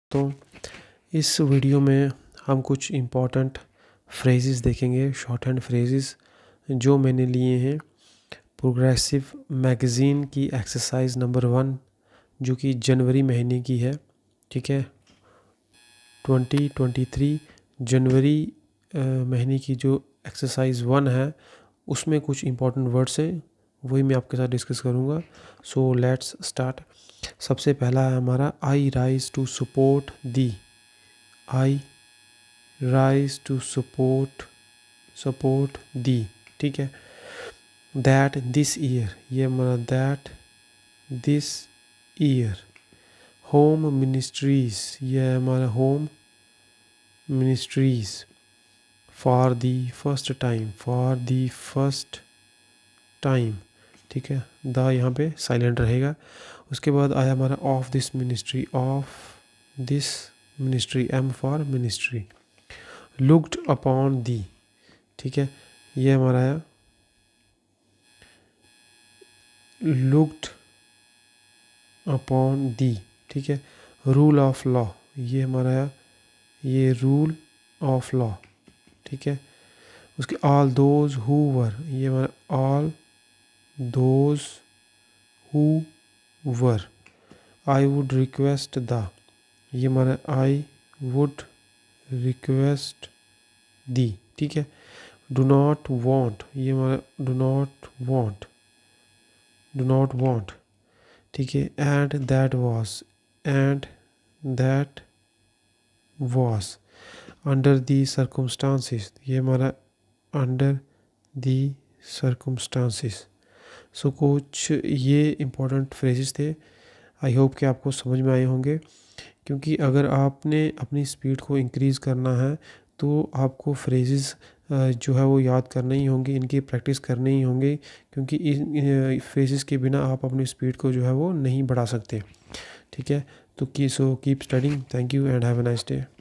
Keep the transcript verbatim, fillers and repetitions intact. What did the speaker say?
तो इस वीडियो में हम कुछ इम्पोर्टेंट फ्रेजेस देखेंगे, शॉर्ट हैंड फ्रेजेस जो मैंने लिए हैं प्रोग्रेसिव मैगज़ीन की एक्सरसाइज नंबर वन, जो कि जनवरी महीने की है। ठीक है, ट्वेंटी ट्वेंटी थ्री जनवरी महीने की जो एक्सरसाइज वन है उसमें कुछ इम्पोर्टेंट वर्ड्स हैं, वही मैं आपके साथ डिस्कस करूँगा। So let's start. सबसे पहला है हमारा I rise to support the. I rise to support support the. ठीक है, दैट दिस ईयर, ये हमारा that this year. Home ministries, ये हमारा home ministries. For the first time, for the first time. ठीक है, द यहाँ पे साइलेंट रहेगा। उसके बाद आया हमारा of this ministry, of this ministry, M for ministry. Looked upon the. ठीक है, ये हमारा आया लुक्ड अपॉन दी। ठीक है, रूल ऑफ लॉ, ये हमारा आया ये रूल ऑफ लॉ। ठीक है, उसके ऑल दोज हु वर, ये हमारा all those who were. I would request the, ये हमारा आई वुड रिक्वेस्ट दी। ठीक है, डू नॉट वॉन्ट, ये हमारा do not want do not want. ठीक है, and that was, and that was. Under the circumstances, ये हमारा अंडर दी सर्कमस्टांसिस। सो कुछ ये इम्पोर्टेंट फ्रेजेस थे। आई होप कि आपको समझ में आए होंगे, क्योंकि अगर आपने अपनी स्पीड को इंक्रीज़ करना है तो आपको फ्रेजेस जो है वो याद करने ही होंगे, इनकी प्रैक्टिस करने ही होंगे, क्योंकि इन फ्रेजेस के बिना आप अपनी स्पीड को जो है वो नहीं बढ़ा सकते। ठीक है, तो की so keep studying. Thank you and have a nice day.